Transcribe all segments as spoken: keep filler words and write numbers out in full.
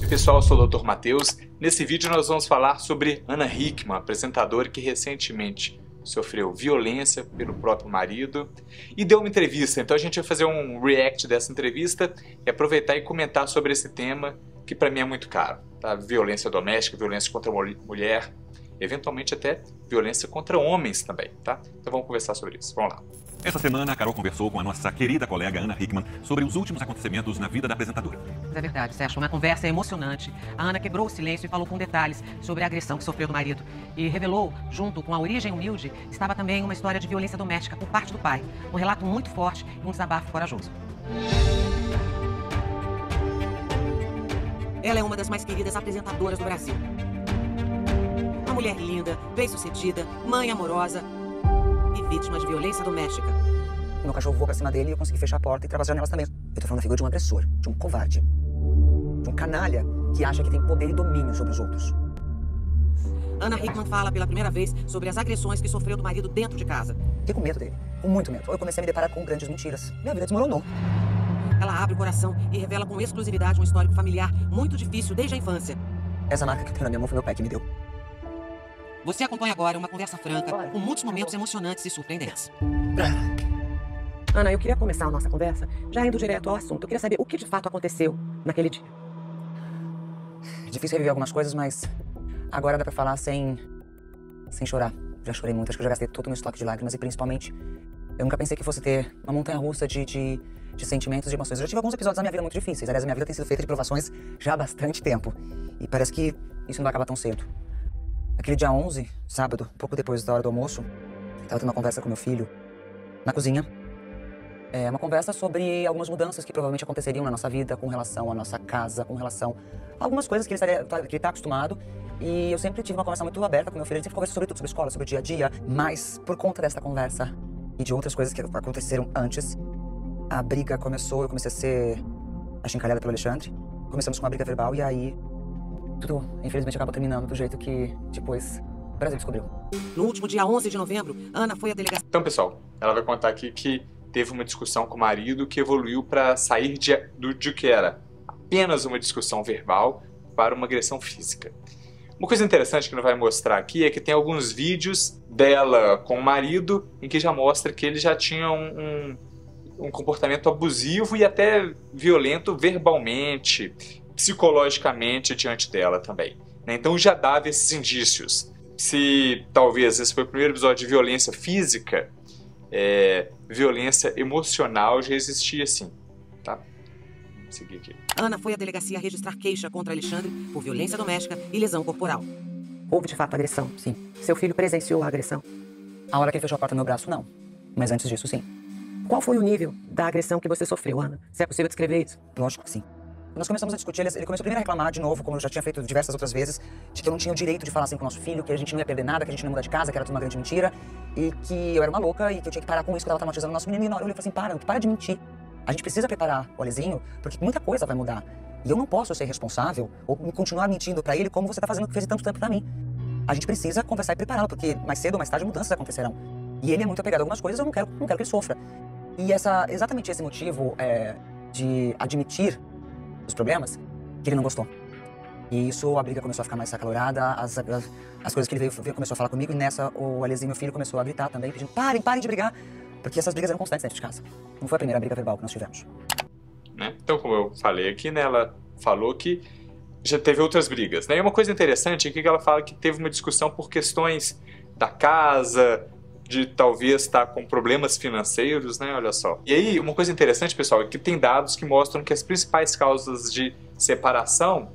Pessoal, eu sou o doutor Matheus. Nesse vídeo nós vamos falar sobre Ana Hickman, apresentadora que recentemente sofreu violência pelo próprio marido e deu uma entrevista. Então a gente vai fazer um react dessa entrevista e aproveitar e comentar sobre esse tema que para mim é muito caro, tá? Violência doméstica, violência contra a mulher, eventualmente até violência contra homens também, tá? Então vamos conversar sobre isso. Vamos lá. Essa semana, a Carol conversou com a nossa querida colega Ana Hickman sobre os últimos acontecimentos na vida da apresentadora. Mas é verdade, Sérgio, uma conversa emocionante. A Ana quebrou o silêncio e falou com detalhes sobre a agressão que sofreu do marido. E revelou, junto com a origem humilde, estava também uma história de violência doméstica por parte do pai. Um relato muito forte e um desabafo corajoso. Ela é uma das mais queridas apresentadoras do Brasil. Uma mulher linda, bem-sucedida, mãe amorosa e vítima de violência doméstica. Meu cachorro voou pra cima dele e eu consegui fechar a porta e travar as janelas também. Eu tô falando da figura de um agressor, de um covarde, de um canalha que acha que tem poder e domínio sobre os outros. Ana Hickman fala pela primeira vez sobre as agressões que sofreu do marido dentro de casa. Fiquei com medo dele, com muito medo. Eu comecei a me deparar com grandes mentiras. Minha vida desmoronou. Ela abre o coração e revela com exclusividade um histórico familiar muito difícil desde a infância. Essa marca que eu tenho na minha mão foi meu pai que me deu. Você acompanha agora uma conversa franca, com muitos momentos emocionantes e surpreendentes. Ana, eu queria começar a nossa conversa já indo direto ao assunto. Eu queria saber o que de fato aconteceu naquele dia. É difícil reviver algumas coisas, mas agora dá pra falar sem, sem chorar. Já chorei muito, acho que eu já gastei todo o meu estoque de lágrimas e principalmente eu nunca pensei que fosse ter uma montanha-russa de, de, de sentimentos e de emoções. Eu já tive alguns episódios da minha vida muito difíceis. Aliás, a minha vida tem sido feita de provações já há bastante tempo. E parece que isso não vai acabar tão cedo. Aquele dia onze, sábado, pouco depois da hora do almoço, eu tava tendo uma conversa com meu filho na cozinha. É uma conversa sobre algumas mudanças que provavelmente aconteceriam na nossa vida com relação à nossa casa, com relação a algumas coisas que ele, estaria, que ele tá acostumado. E eu sempre tive uma conversa muito aberta com meu filho. A gente sempre conversa sobre tudo, sobre escola, sobre o dia a dia. Mas por conta dessa conversa e de outras coisas que aconteceram antes, a briga começou, eu comecei a ser achincalhada pelo Alexandre. Começamos com uma briga verbal e aí tudo, infelizmente, acabou terminando do jeito que depois o Brasil descobriu. No último dia onze de novembro, Ana foi à delegacia. Então, pessoal, ela vai contar aqui que teve uma discussão com o marido que evoluiu para sair de, do, de que era apenas uma discussão verbal para uma agressão física. Uma coisa interessante que não vai mostrar aqui é que tem alguns vídeos dela com o marido em que já mostra que ele já tinha um, um, um comportamento abusivo e até violento verbalmente, psicologicamente diante dela também, né? Então já dava esses indícios. Se talvez esse foi o primeiro episódio de violência física, é, violência emocional já existia sim, tá? Vamos seguir aqui. Ana foi à delegacia registrar queixa contra Alexandre por violência doméstica e lesão corporal. Houve de fato agressão? Sim. Seu filho presenciou a agressão? A hora que ele fechou a porta no meu braço, não. Mas antes disso, sim. Qual foi o nível da agressão que você sofreu, Ana? Se é possível descrever isso? Lógico que sim. Nós começamos a discutir, ele começou primeiro a reclamar de novo, como eu já tinha feito diversas outras vezes, de que eu não tinha o direito de falar assim com o nosso filho, que a gente não ia perder nada, que a gente não ia mudar de casa, que era tudo uma grande mentira, e que eu era uma louca e que eu tinha que parar com isso, que eu tava traumatizando o nosso menino. E na hora eu falei assim, para, para de mentir. A gente precisa preparar o Alezinho, porque muita coisa vai mudar. E eu não posso ser responsável ou continuar mentindo pra ele como você tá fazendo o que fez tanto tempo pra mim. A gente precisa conversar e prepará-lo, porque mais cedo ou mais tarde mudanças acontecerão. E ele é muito apegado a algumas coisas, eu não quero, não quero que ele sofra. E essa, exatamente esse motivo é, de admitir os problemas, que ele não gostou. E isso, a briga começou a ficar mais acalorada, as, as, as coisas que ele veio, veio começou a falar comigo, e nessa o Alezinho, meu filho, começou a gritar também, pedindo, parem, parem de brigar, porque essas brigas eram constantes dentro de casa. Não foi a primeira briga verbal que nós tivemos. Né? Então, como eu falei aqui, né, ela falou que já teve outras brigas, né? E uma coisa interessante é que ela fala que teve uma discussão por questões da casa, de talvez estar com problemas financeiros, né? Olha só. E aí, uma coisa interessante, pessoal, é que tem dados que mostram que as principais causas de separação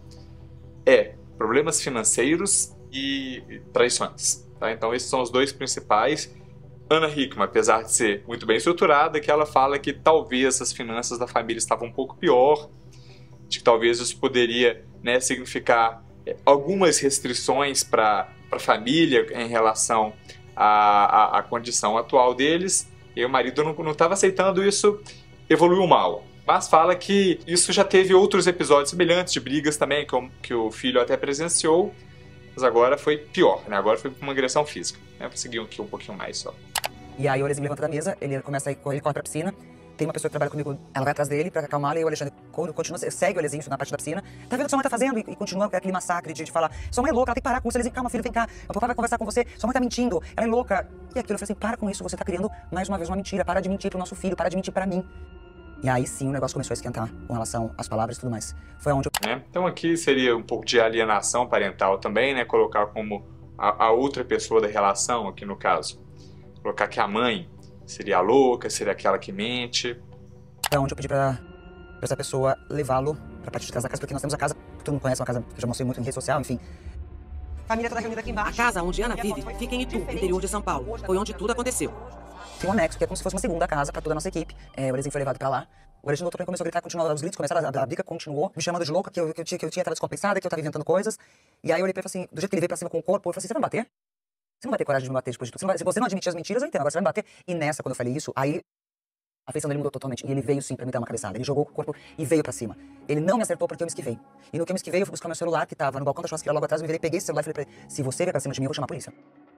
é problemas financeiros e traições, tá? Então, esses são os dois principais. Ana Hickman, apesar de ser muito bem estruturada, que ela fala que talvez as finanças da família estavam um pouco pior, de que talvez isso poderia, né, significar algumas restrições para a família em relação à, à, à condição atual deles, e o marido não estava aceitando isso, evoluiu mal. Mas fala que isso já teve outros episódios semelhantes de brigas também, que o, que o filho até presenciou, mas agora foi pior, né? Agora foi uma agressão física. Né? Vou seguir aqui um pouquinho mais só. E aí o Alezinho levanta da mesa, ele começa a ir, ele corre pra piscina, tem uma pessoa que trabalha comigo, ela vai atrás dele pra acalmá-lo e o Alexandre continua, segue o Alezinho na parte da piscina. Tá vendo o que sua mãe tá fazendo? E, e continua aquele massacre de, de falar, sua mãe é louca, ela tem que parar com isso, Alezinho, calma filho, vem cá, o papai vai conversar com você, sua mãe tá mentindo, ela é louca. E aquilo, eu falei assim, para com isso, você tá criando mais uma vez uma mentira, para de mentir pro nosso filho, para de mentir pra mim. E aí sim o negócio começou a esquentar com relação às palavras e tudo mais. Foi onde eu... É, então aqui seria um pouco de alienação parental também, né? Colocar como a, a outra pessoa da relação, aqui no caso. Colocar que a mãe seria a louca, seria aquela que mente. Foi onde eu pedi pra, pra essa pessoa levá-lo pra parte de trás da casa, porque nós temos a casa, que todo mundo conhece, uma casa que eu já mostrei muito em rede social, enfim. Família toda reunida aqui embaixo. A casa onde Ana vive fica em Itu, interior de São Paulo. Foi onde tudo aconteceu. Tem um anexo, que é como se fosse uma segunda casa pra toda a nossa equipe. É, o Alezinho foi levado pra lá. O Alexandre também começou a gritar, continuou os gritos, começaram, a, a briga continuou, me chamando de louca, que eu, que eu tinha, que eu tinha, tava descompensada, que eu tava inventando coisas. E aí eu olhei pra ele e falei assim, do jeito que ele veio pra cima com o corpo, eu falei assim, você vai me bater? Você não vai ter coragem de me bater depois de tudo? Você não, vai, se você não admitir as mentiras, eu entendo, agora você vai me bater. E nessa, quando eu falei isso, aí a feição dele mudou totalmente. E ele veio sim pra me dar uma cabeçada. Ele jogou o corpo e veio pra cima. Ele não me acertou porque eu me esquivei. E no que eu me esquivei, eu fui buscar meu celular, que tava no balcão da churrasqueira logo atrás, eu me virei, peguei esse celular e falei pra ele, se você vier pra cima de mim, eu vou chamar a polícia.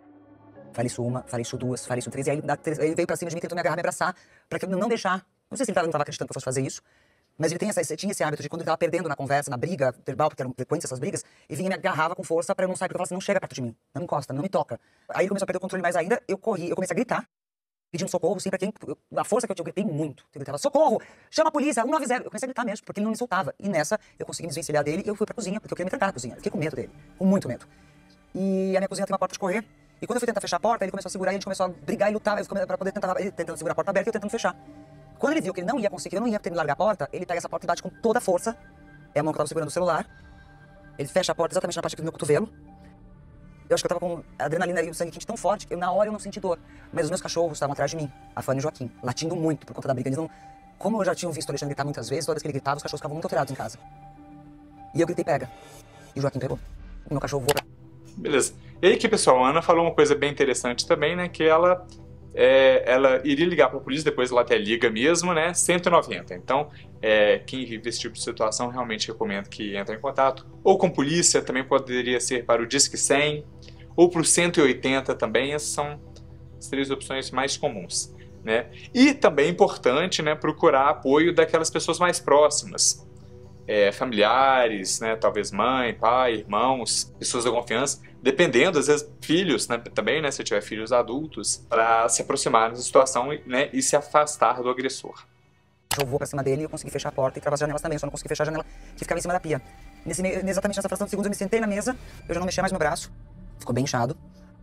Falei isso uma, falei isso duas, falei isso três. E aí ele veio pra cima de mim, tentou me agarrar, me abraçar, pra que eu não deixar. Não sei se ele tava, não tava acreditando que eu fosse fazer isso. Mas ele tem essa, tinha esse hábito de quando ele tava perdendo na conversa, na briga verbal, porque eram frequentes essas brigas, ele vinha e me agarrava com força pra eu não sair, porque eu falava assim, não chega perto de mim, não me encosta, não me toca. Aí ele começou a perder o controle mais ainda, eu corri, eu comecei a gritar, pedindo socorro, sim, pra quem, eu, a força que eu tinha, eu gritei muito, eu gritava, socorro, chama a polícia, um nove zero, eu comecei a gritar mesmo, porque ele não me soltava. E nessa, eu consegui me desvencilhar dele e eu fui pra cozinha, porque eu queria me trancar na cozinha, eu fiquei com medo dele, com muito medo. E a minha cozinha tem uma porta de correr, e quando eu fui tentar fechar a porta, ele começou a segurar, e a gente começou a brigar e lutar, pra poder tentar, ele tentando segurar a porta aberta e eu tentando fechar. Quando ele viu que ele não ia conseguir, eu não ia ter me largar a porta, ele pega essa porta e bate com toda a força. É a mão que eu tava segurando o celular. Ele fecha a porta exatamente na parte aqui do meu cotovelo. Eu acho que eu tava com a adrenalina e o sangue quente tão forte que eu, na hora eu não senti dor. Mas os meus cachorros estavam atrás de mim, a Fanny e o Joaquim, latindo muito por conta da briga. Eles não... Como eu já tinha visto o Alexandre gritar muitas vezes, toda vez que ele gritava, os cachorros ficavam muito alterados em casa. E eu gritei, pega. E o Joaquim pegou. O meu cachorro voou. Beleza. E aí que, pessoal, a Ana falou uma coisa bem interessante também, né? Que ela... É, ela iria ligar para a polícia, depois ela até liga mesmo, né, cento e noventa. Então, é, quem vive esse tipo de situação, realmente recomendo que entre em contato. Ou com polícia, também poderia ser para o Disque cem, ou para o cento e oitenta também. Essas são as três opções mais comuns, né. E também é importante, né, procurar apoio daquelas pessoas mais próximas. É, familiares, né, talvez mãe, pai, irmãos, pessoas da confiança, dependendo, às vezes filhos, né, também, né, se tiver filhos adultos, para se aproximar da situação, né, e se afastar do agressor. Eu vou pra cima dele e eu consegui fechar a porta e travar as janelas também, só não consegui fechar a janela que ficava em cima da pia. Nesse, exatamente nessa fração de segundos eu me sentei na mesa, eu já não mexia mais meu braço, ficou bem inchado.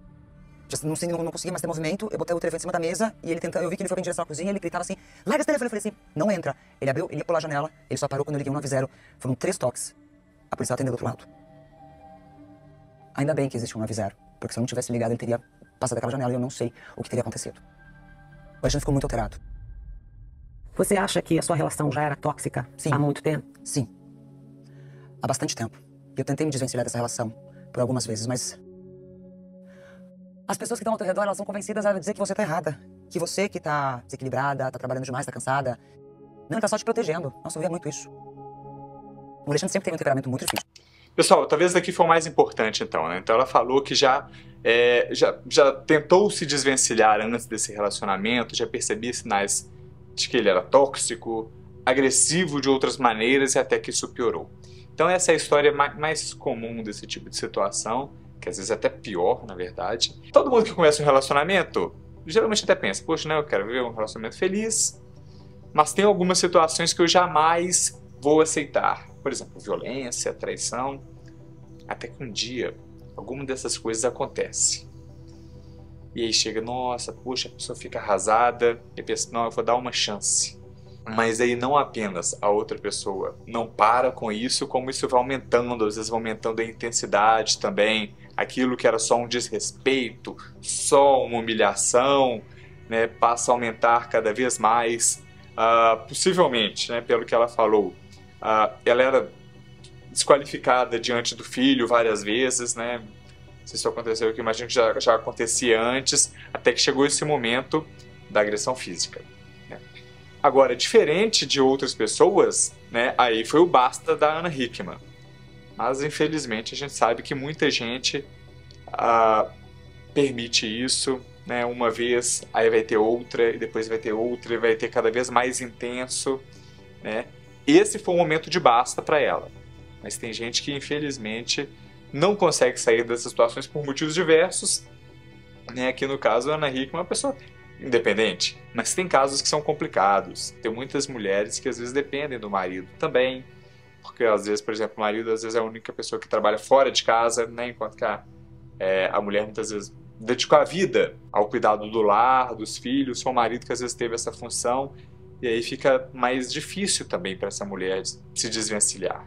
Já não, não, não conseguia mais ter movimento, eu botei o telefone em cima da mesa e ele tentando, eu vi que ele foi em direção à cozinha, ele gritava assim, larga esse telefone, eu falei assim, não entra. Ele abriu, ele ia pular a janela, ele só parou quando eu liguei um nove zero, foram três toques. A polícia atendeu do outro lado. Ainda bem que existe um nove zero, porque se eu não tivesse ligado ele teria passado aquela janela e eu não sei o que teria acontecido. O Alexandre ficou muito alterado. Você acha que a sua relação já era tóxica Sim. há muito tempo? Sim. Há bastante tempo. Eu tentei me desvencilhar dessa relação por algumas vezes, mas... As pessoas que estão ao teu redor, elas são convencidas a dizer que você tá errada. Que você que tá desequilibrada, tá trabalhando demais, tá cansada. Não, ele tá só te protegendo. Nossa, eu via muito isso. O Alexandre sempre teve um temperamento muito difícil. Pessoal, talvez daqui foi o mais importante então, né? Então ela falou que já, é, já, já tentou se desvencilhar antes desse relacionamento, já percebia sinais de que ele era tóxico, agressivo de outras maneiras e até que isso piorou. Então essa é a história mais, mais comum desse tipo de situação, que às vezes é até pior, na verdade. Todo mundo que começa um relacionamento, geralmente até pensa, poxa, né, eu quero viver um relacionamento feliz, mas tem algumas situações que eu jamais vou aceitar. Por exemplo, violência, traição, até que um dia alguma dessas coisas acontece. E aí chega, nossa, puxa, a pessoa fica arrasada, e pensa, não, eu vou dar uma chance. Mas aí não apenas a outra pessoa não para com isso, como isso vai aumentando, às vezes vai aumentando a intensidade também. Aquilo que era só um desrespeito, só uma humilhação, né, passa a aumentar cada vez mais. Uh, possivelmente, né, pelo que ela falou, uh, ela era desqualificada diante do filho várias vezes, né? Não sei se isso aconteceu aqui, imagino que já, já acontecia antes, até que chegou esse momento da agressão física. Né? Agora, diferente de outras pessoas, né, aí foi o basta da Ana Hickman. Mas, infelizmente, a gente sabe que muita gente uh, permite isso, né, uma vez, aí vai ter outra, e depois vai ter outra, e vai ter cada vez mais intenso, né? Esse foi um momento de basta para ela. Mas tem gente que, infelizmente, não consegue sair dessas situações por motivos diversos, né? Aqui no caso, a Ana Hickman é uma pessoa independente, mas tem casos que são complicados. Tem muitas mulheres que às vezes dependem do marido também, porque às vezes, por exemplo, o marido às vezes é a única pessoa que trabalha fora de casa, né? Enquanto que a, é, a mulher muitas vezes dedicou a vida ao cuidado do lar, dos filhos, foi o marido que às vezes teve essa função, e aí fica mais difícil também para essa mulher se desvencilhar.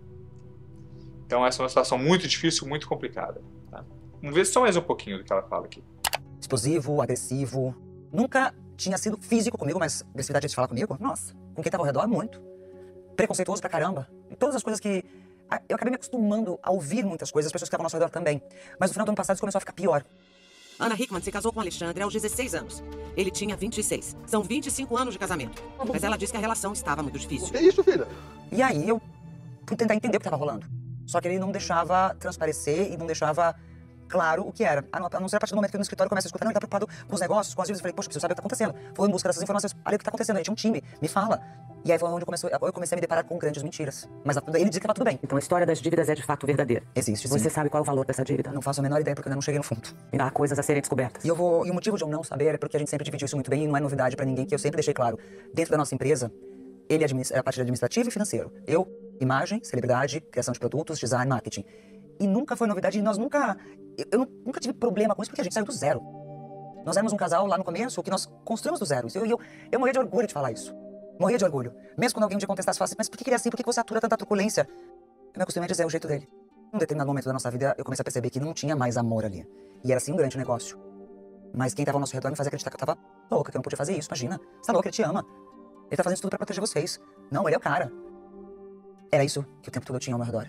Então essa é uma situação muito difícil, muito complicada. Tá? Vamos ver só mais um pouquinho do que ela fala aqui. Explosivo, agressivo. Nunca tinha sido físico comigo, mas agressividade de falar comigo, nossa, com quem tava ao redor, muito. Preconceituoso pra caramba. E todas as coisas que... Eu acabei me acostumando a ouvir muitas coisas, as pessoas que estavam ao nosso redor também. Mas no final do ano passado isso começou a ficar pior. Ana Hickman se casou com Alexandre aos dezesseis anos. Ele tinha vinte e seis. São vinte e cinco anos de casamento. Mas ela disse que a relação estava muito difícil. Que isso, filha? E aí eu fui tentar entender o que estava rolando. Só que ele não deixava transparecer e não deixava claro o que era. A não ser a partir do momento que eu no escritório começa a escutar, não, ele tá preocupado com os negócios, com as dívidas. Eu falei, poxa, preciso saber o que tá acontecendo. Vou em busca dessas informações. Olha o que tá acontecendo, a gente é um time, me fala. E aí foi onde eu comecei, eu comecei a me deparar com grandes mentiras. Mas ele dizia que tava tudo bem. Então a história das dívidas é de fato verdadeira. Existe, sim. Você sabe qual é o valor dessa dívida? Não faço a menor ideia porque eu ainda não cheguei no fundo. Há coisas a serem descobertas. E, eu vou, e o motivo de eu não saber é porque a gente sempre dividiu isso muito bem e não é novidade pra ninguém, que eu sempre deixei claro. Dentro da nossa empresa, ele é a parte administrativa e financeiro. Eu, imagem, celebridade, criação de produtos, design, marketing. E nunca foi novidade, e nós nunca... Eu, eu nunca tive problema com isso porque a gente saiu do zero. Nós éramos um casal lá no começo que nós construímos do zero. Eu, eu, eu morria de orgulho de falar isso. Morria de orgulho. Mesmo quando alguém um dia contestasse, falasse, mas por que ele é assim? Por que você atura tanta truculência? Eu me acostumei a dizer o jeito dele. Num determinado momento da nossa vida, eu comecei a perceber que não tinha mais amor ali. E era assim um grande negócio. Mas quem tava ao nosso redor me fazia acreditar que eu tava louca, que eu não podia fazer isso, imagina. Você tá louca, ele te ama. Ele tá fazendo isso tudo pra proteger vocês. Não, ele é o cara. Era isso que o tempo todo eu tinha ao meu redor.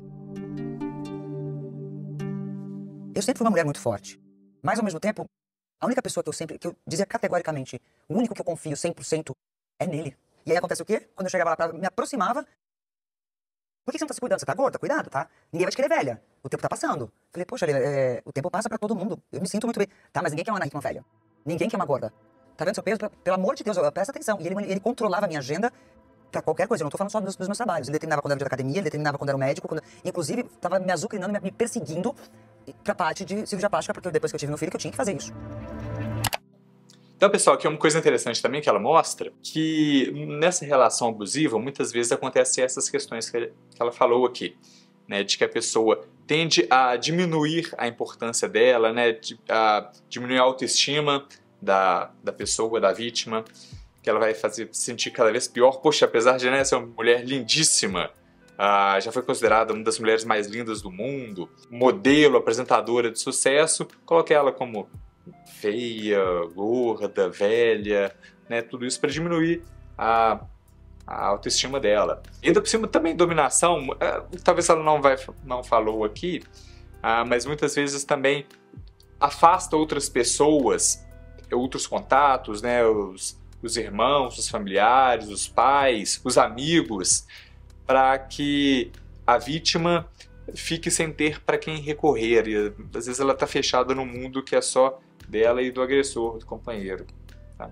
Eu sempre fui uma mulher muito forte. Mas, ao mesmo tempo, a única pessoa que eu sempre, que eu dizia categoricamente, o único que eu confio cem por cento é nele. E aí acontece o quê? Quando eu chegava lá, pra, me aproximava. Por que você não tá se cuidando? Você tá gorda? Cuidado, tá? Ninguém vai te querer velha. O tempo tá passando. Falei, poxa, é, o tempo passa pra todo mundo. Eu me sinto muito bem. Tá, mas ninguém quer uma Ana Hickman velha. Ninguém quer uma gorda. Tá vendo seu peso? Pelo amor de Deus, presta atenção. E ele, ele controlava a minha agenda pra qualquer coisa. Eu não tô falando só dos, dos meus trabalhos. Ele determinava quando era de academia, ele determinava quando era um médico. Quando... Inclusive, tava me azucrinando, me perseguindo pra parte de cirurgia plástica, porque depois que eu tive meu filho, que eu tinha que fazer isso. Então, pessoal, aqui é uma coisa interessante também que ela mostra, que nessa relação abusiva, muitas vezes acontecem essas questões que ela falou aqui, né, de que a pessoa tende a diminuir a importância dela, né, a diminuir a autoestima da, da pessoa, da vítima, que ela vai fazer sentir cada vez pior. Poxa, apesar de, né, ser uma mulher lindíssima, ah, já foi considerada uma das mulheres mais lindas do mundo, modelo, apresentadora de sucesso, coloquei ela como feia, gorda, velha, né, tudo isso para diminuir a, a autoestima dela. E ainda por cima também dominação, é, talvez ela não, vai, não falou aqui, ah, mas muitas vezes também afasta outras pessoas, outros contatos, né, os, os irmãos, os familiares, os pais, os amigos, para que a vítima fique sem ter para quem recorrer. E, às vezes ela está fechada num mundo que é só dela e do agressor, do companheiro. Tá?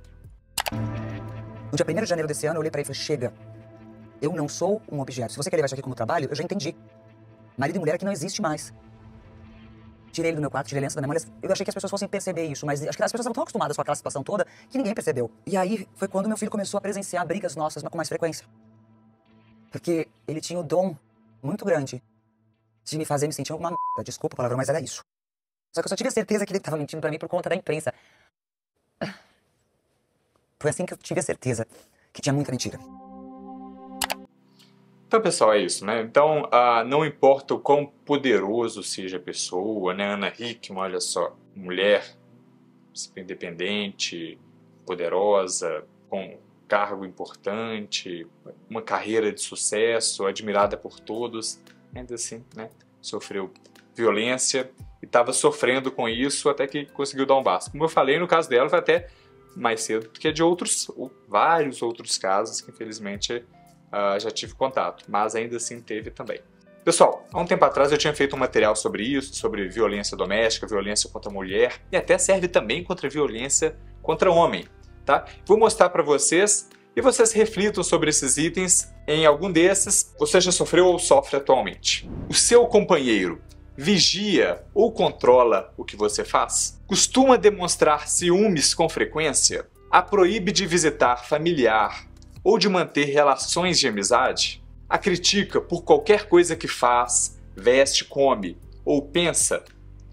No dia primeiro de janeiro desse ano, eu olhei pra ele e falei, chega, eu não sou um objeto. Se você quer levar isso aqui como trabalho, eu já entendi. Marido e mulher aqui não existe mais. Tirei ele do meu quarto, tirei ele antes da minha mãe. Eu achei que as pessoas fossem perceber isso, mas acho que as pessoas estavam tão acostumadas com aquela situação toda que ninguém percebeu. E aí foi quando meu filho começou a presenciar brigas nossas com mais frequência. Porque ele tinha o dom muito grande de me fazer me sentir uma merda. Desculpa a palavra, mas era isso. Só que eu só tive a certeza que ele estava mentindo pra mim por conta da imprensa. Foi assim que eu tive a certeza que tinha muita mentira. Então, pessoal, é isso, né? Então, ah, não importa o quão poderoso seja a pessoa, né? Ana Hickman, olha só, mulher independente, poderosa, com cargo importante, uma carreira de sucesso, admirada por todos, ainda assim, né? Sofreu violência e estava sofrendo com isso até que conseguiu dar um basta. Como eu falei, no caso dela foi até mais cedo do que de outros, vários outros casos que infelizmente uh, já tive contato, mas ainda assim teve também. Pessoal, há um tempo atrás eu tinha feito um material sobre isso, sobre violência doméstica, violência contra a mulher, e até serve também contra violência contra o homem, tá? Vou mostrar para vocês e vocês reflitam sobre esses itens. Em algum desses, você já sofreu ou sofre atualmente. O seu companheiro vigia ou controla o que você faz? Costuma demonstrar ciúmes com frequência? A proíbe de visitar familiar ou de manter relações de amizade? A critica por qualquer coisa que faz, veste, come ou pensa?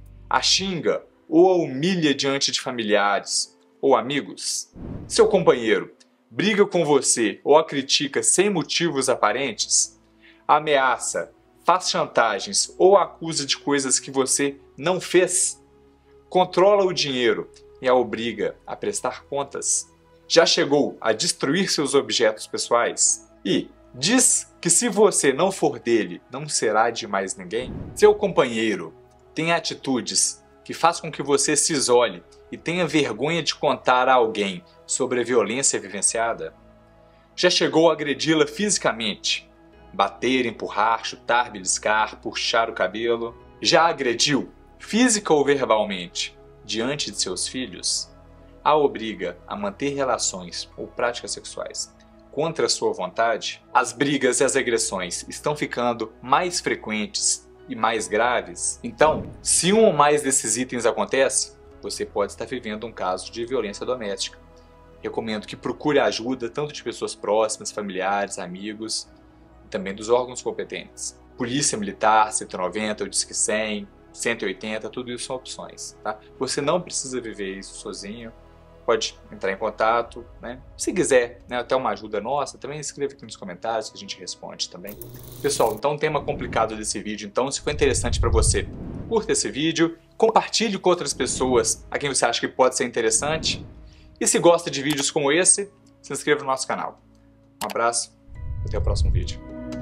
A xinga ou a humilha diante de familiares ou amigos? Seu companheiro briga com você ou a critica sem motivos aparentes? Ameaça, faz chantagens ou a acusa de coisas que você não fez? Controla o dinheiro e a obriga a prestar contas? Já chegou a destruir seus objetos pessoais? E diz que se você não for dele, não será de mais ninguém? Seu companheiro tem atitudes que faz com que você se isole e tenha vergonha de contar a alguém sobre a violência vivenciada? Já chegou a agredi-la fisicamente? Bater, empurrar, chutar, beliscar, puxar o cabelo? Já agrediu, física ou verbalmente, diante de seus filhos? A obriga a manter relações ou práticas sexuais contra a sua vontade? As brigas e as agressões estão ficando mais frequentes e mais graves? Então, se um ou mais desses itens acontece, você pode estar vivendo um caso de violência doméstica. Recomendo que procure ajuda tanto de pessoas próximas, familiares, amigos e também dos órgãos competentes. Polícia Militar, cento e noventa, o Disque cem, cento e oitenta, tudo isso são opções, tá? Você não precisa viver isso sozinho. Pode entrar em contato, né? Se quiser, né, até uma ajuda nossa, também escreva aqui nos comentários que a gente responde também. Pessoal, então um tema complicado desse vídeo, então se for interessante para você, curta esse vídeo, compartilhe com outras pessoas a quem você acha que pode ser interessante. E se gosta de vídeos como esse, se inscreva no nosso canal. Um abraço, até o próximo vídeo.